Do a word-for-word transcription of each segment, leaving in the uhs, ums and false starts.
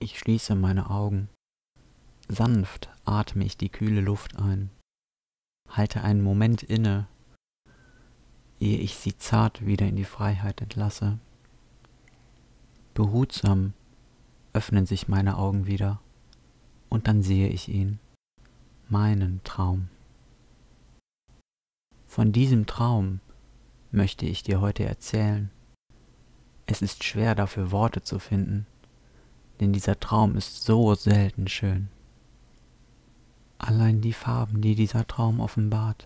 Ich schließe meine Augen. Sanft atme ich die kühle Luft ein. Halte einen Moment inne, ehe ich sie zart wieder in die Freiheit entlasse. Behutsam öffnen sich meine Augen wieder und dann sehe ich ihn, meinen Traum. Von diesem Traum möchte ich dir heute erzählen. Es ist schwer dafür Worte zu finden, denn dieser Traum ist so selten schön. Allein die Farben, die dieser Traum offenbart.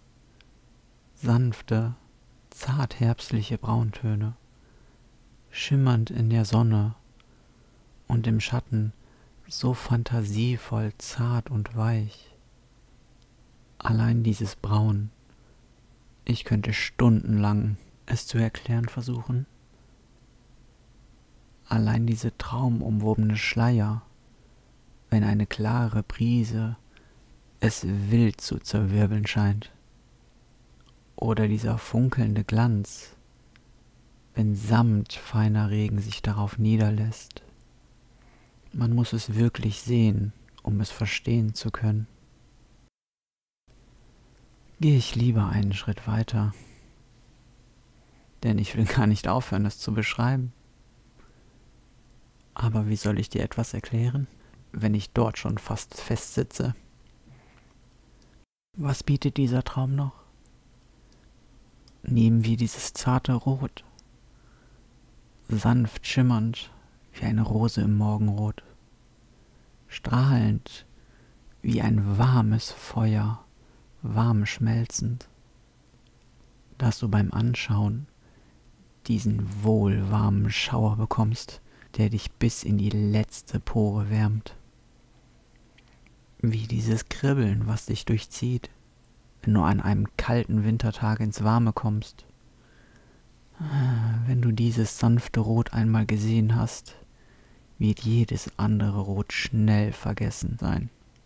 Sanfte, zart herbstliche Brauntöne, schimmernd in der Sonne und im Schatten so fantasievoll zart und weich. Allein dieses Braun, ich könnte stundenlang es zu erklären versuchen. Allein diese traumumwobene Schleier, wenn eine klare Brise es wild zu zerwirbeln scheint. Oder dieser funkelnde Glanz, wenn samt feiner Regen sich darauf niederlässt. Man muss es wirklich sehen, um es verstehen zu können. Gehe ich lieber einen Schritt weiter, denn ich will gar nicht aufhören, es zu beschreiben. Aber wie soll ich dir etwas erklären, wenn ich dort schon fast festsitze? Was bietet dieser Traum noch? Nehmen wir dieses zarte Rot, sanft schimmernd wie eine Rose im Morgenrot, strahlend wie ein warmes Feuer, warm schmelzend, dass du beim Anschauen diesen wohlwarmen Schauer bekommst, der dich bis in die letzte Pore wärmt. Wie dieses Kribbeln, was dich durchzieht, wenn du an einem kalten Wintertag ins Warme kommst. Wenn du dieses sanfte Rot einmal gesehen hast, wird jedes andere Rot schnell vergessen sein.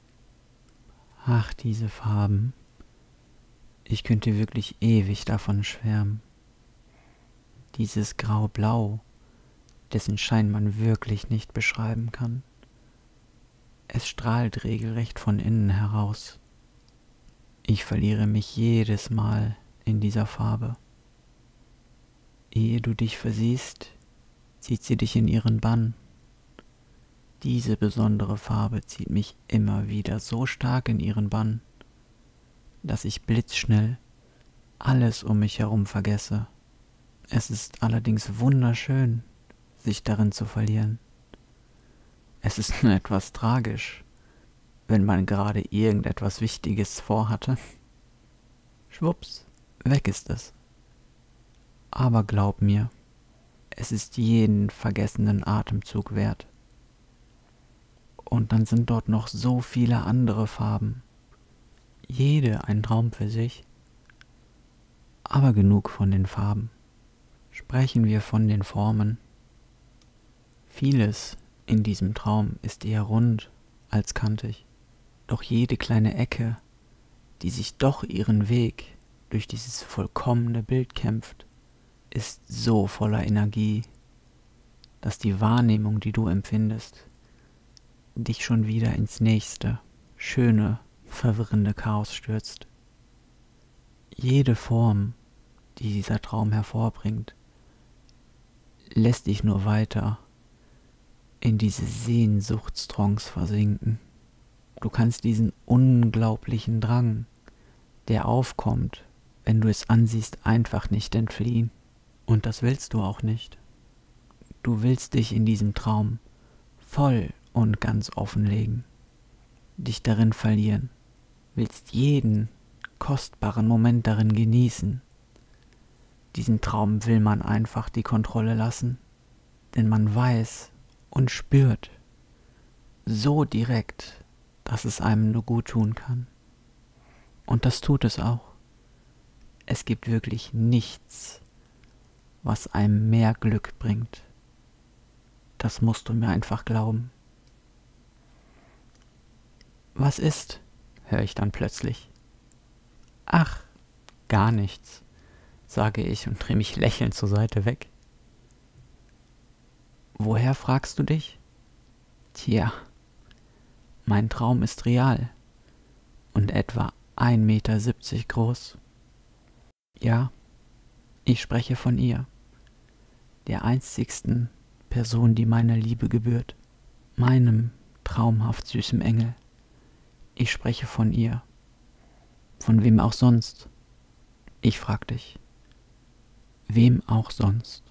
Ach, diese Farben. Ich könnte wirklich ewig davon schwärmen. Dieses Grau-Blau, dessen Schein man wirklich nicht beschreiben kann. Es strahlt regelrecht von innen heraus. Ich verliere mich jedes Mal in dieser Farbe. Ehe du dich versiehst, zieht sie dich in ihren Bann. Diese besondere Farbe zieht mich immer wieder so stark in ihren Bann, dass ich blitzschnell alles um mich herum vergesse. Es ist allerdings wunderschön, sich darin zu verlieren. Es ist nur etwas tragisch, wenn man gerade irgendetwas Wichtiges vorhatte. Schwupps, weg ist es. Aber glaub mir, es ist jeden vergessenen Atemzug wert. Und dann sind dort noch so viele andere Farben. Jede ein Traum für sich. Aber genug von den Farben. Sprechen wir von den Formen. Vieles in diesem Traum ist eher rund als kantig. Doch jede kleine Ecke, die sich doch ihren Weg durch dieses vollkommene Bild kämpft, ist so voller Energie, dass die Wahrnehmung, die du empfindest, dich schon wieder ins nächste, schöne, verwirrende Chaos stürzt. Jede Form, die dieser Traum hervorbringt, lässt dich nur weiter in diese Sehnsuchtstrance versinken. Du kannst diesen unglaublichen Drang, der aufkommt, wenn du es ansiehst, einfach nicht entfliehen. Und das willst du auch nicht. Du willst dich in diesem Traum voll und ganz offenlegen, dich darin verlieren, willst jeden kostbaren Moment darin genießen. Diesen Traum will man einfach die Kontrolle lassen, denn man weiß und spürt so direkt, dass es einem nur gut tun kann. Und das tut es auch. Es gibt wirklich nichts, was einem mehr Glück bringt. Das musst du mir einfach glauben. Was ist? Höre ich dann plötzlich. Ach, gar nichts, sage ich und drehe mich lächelnd zur Seite weg. Woher, fragst du dich? Tja, mein Traum ist real und etwa ein Meter siebzig groß. Ja, ich spreche von ihr, der einzigsten Person, die meiner Liebe gebührt, meinem traumhaft süßen Engel. Ich spreche von ihr. Von wem auch sonst? Ich frag dich. Wem auch sonst?